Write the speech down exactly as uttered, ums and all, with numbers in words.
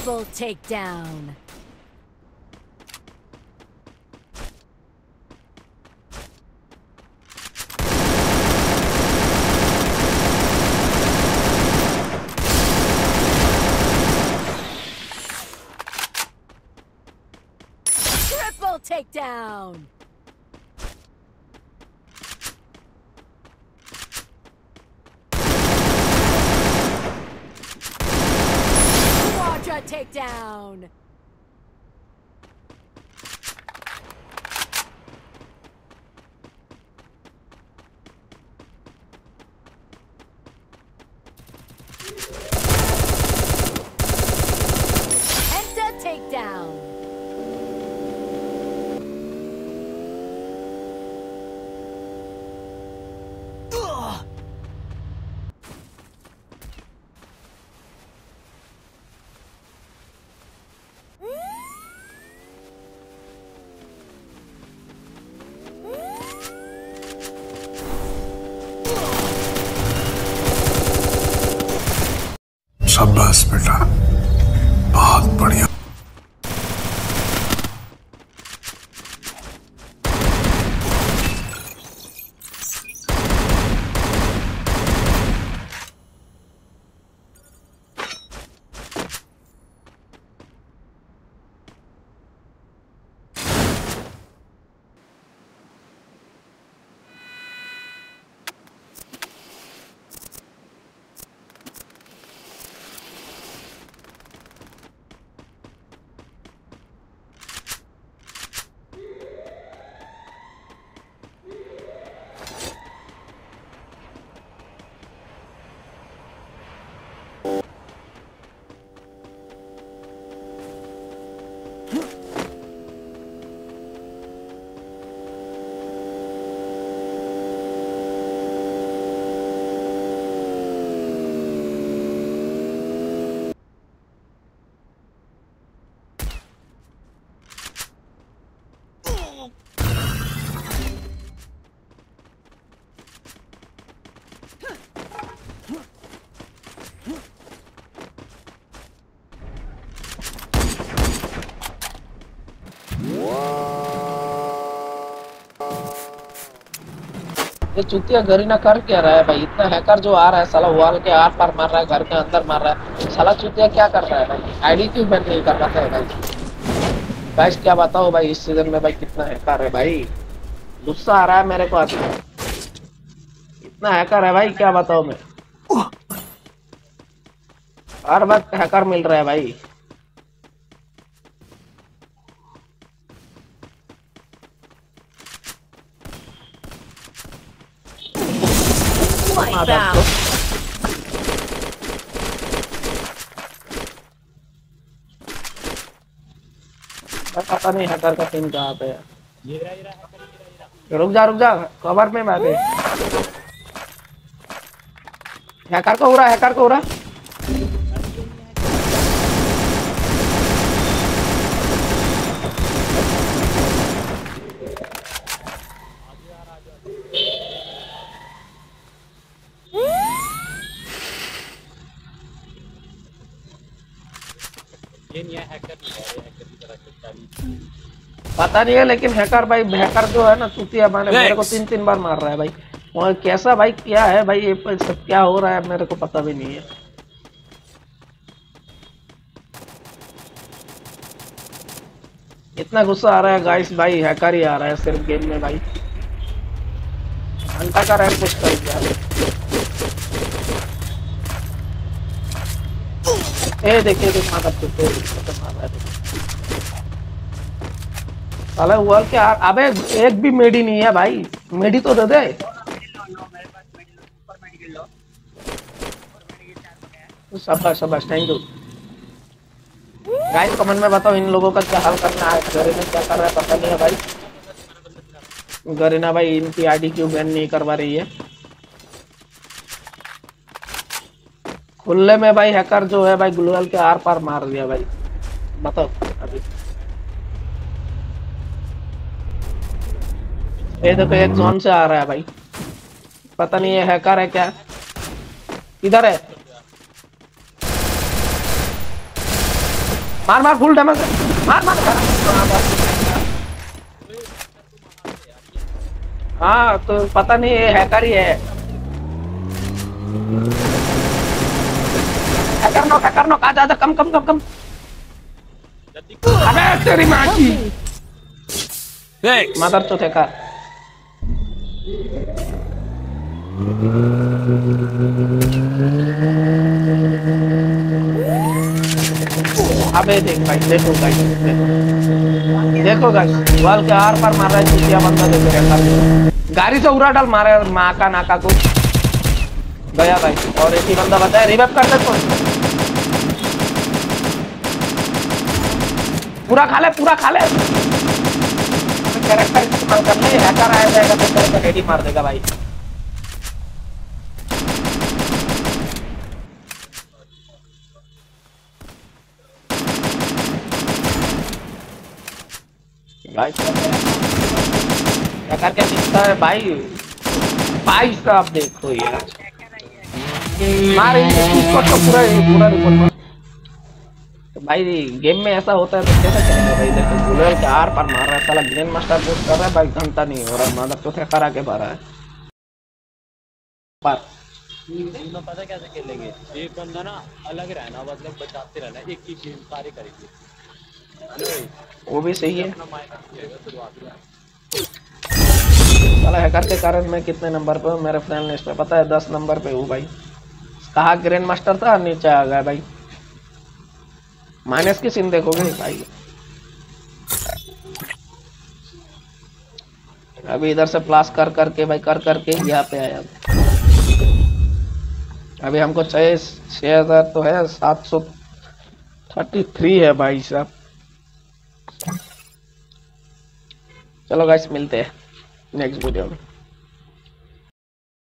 Double takedown. Triple takedown. Quadra takedown. Penta takedown. शाबाश बेटा, बहुत बढ़िया। ये चुतिया गरीना कर क्या रहा है भाई? इतना हैकर जो आ रहा है साला, वॉल के आर पार मार रहा है, घर के अंदर मार रहा है। साला चुतिया क्या कर रहा है भाई? आईडी क्यों बैन नहीं कर रहा है भाई? गाइस क्या बताओ भाई, इस सीजन में भाई कितना हैकर है भाई, गुस्सा आ रहा है मेरे को। इतना हैकर है भाई, क्या बताओ मैं, हर वक्त हैकर मिल रहा है भाई। पता नहीं हैकर का सीन कहाँ पे है। रुक जा रुक जा, कवर में मैं हैकर को उड़ा, हैकर को उड़ा। पता नहीं है, लेकिन हैकर भाई, हैकर जो है ना चुतिया माने मेरे को तीन तीन बार मार रहा है भाई। और कैसा भाई क्या है भाई, ये सब क्या हो रहा है मेरे को पता भी नहीं है। इतना गुस्सा आ रहा है गाइस भाई, हैकर ही आ रहा है सिर्फ गेम में भाई। घंटा का रैंक पुश कर दिया। ए देखिए देख माता चुते मार रहा है साला वॉल के। अबे एक भी मेडी नहीं है भाई, मेडी तो दे दे। शाबाश शाबाश, थैंक यू गाइस। कमेंट में बताओ इन लोगों का क्या हाल करना है। गरीना क्या कर रहा है पता नहीं है भाई। गरीना भाई इनकी आईडी क्यों बैन नहीं करवा रही है? खुले में भाई हैकर जो है भाई ग्लोअल के आर पार मार दिया भाई, बताओ अभी। ये देखो एक जोन से आ रहा है भाई, पता नहीं ये हैकर है क्या। किधर है? मार मार फुल डैमेज मार मार। हाँ तो पता नहीं ये हैकर ही है। हैकर नो हैकर नो, आजा आजा, कम कम कम कम। अबे तेरी माँ की मदर चौथ हैकर। अबे देख भाई, देखो गाइस, देखो गाइस, वाल के आर पार मार रहा है चूतिया बंदा। देखो हैकर गाड़ी से उड़ा डाल मारे माँ का नाका को गया भाई। और एक ही बंदा बचा है, रिवाइव कर दे तो पूरा खा ले, पूरा खा ले। कैरेक्टर इस्तेमाल कर ले, हैकर आया जाएगा तो कैरेक्टर रेडी मार देगा भाई। भाई क्या करके दिखता है भाई। भाई साहब देखो यार, मारे इसको तो पूरा पूरा रिपोर्ट। तो भाई गेम में ऐसा होता है तो कैसा चलेगा भाई। देखो गुलेल के आर पार मार रहा है साला, ग्रैंड मास्टर पोस्ट कर रहा है भाई, घंटा नहीं हो रहा, मादर चौथे करा के भरा है पर। पता कैसे खेलेंगे, एक बंदा ना अलग रहना, मतलब बचाते रहना, एक ही गेम सारे करेंगे। वो भी सही है। साला हैकर के कारण मैं कितने नंबर पे हूँ मेरे फ्रेंड लिस्ट पे पता है? दस नंबर पे हूँ भाई। कहा ग्रैंड मास्टर था, नीचे आ गया भाई। माइनस की सीन देखोगे भाई। अभी इधर से प्लास कर करके भाई, कर करके यहाँ पे आया। अभी हमको छह छह हजार तो है, सात सौ थर्टी थ्री है भाई साहब। चलो गाइस मिलते हैं नेक्स्ट वीडियो में।